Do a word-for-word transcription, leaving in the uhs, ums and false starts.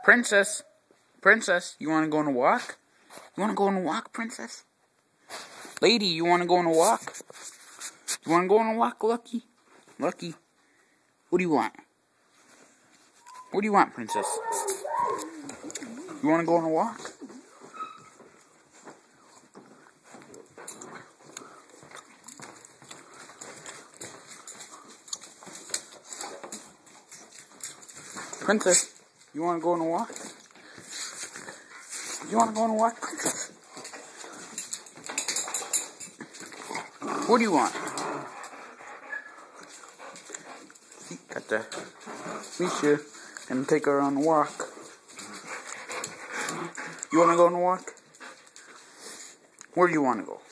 Princess, Princess, you want to go on a walk? You want to go on a walk, Princess? Lady, you want to go on a walk? You want to go on a walk, Lucky? Lucky, what do you want? What do you want, Princess? You want to go on a walk? Princess, you want to go on a walk? You want to go on a walk, Princess? What do you want? Got the Misha and take her on a walk. You want to go on a walk? Where do you want to go?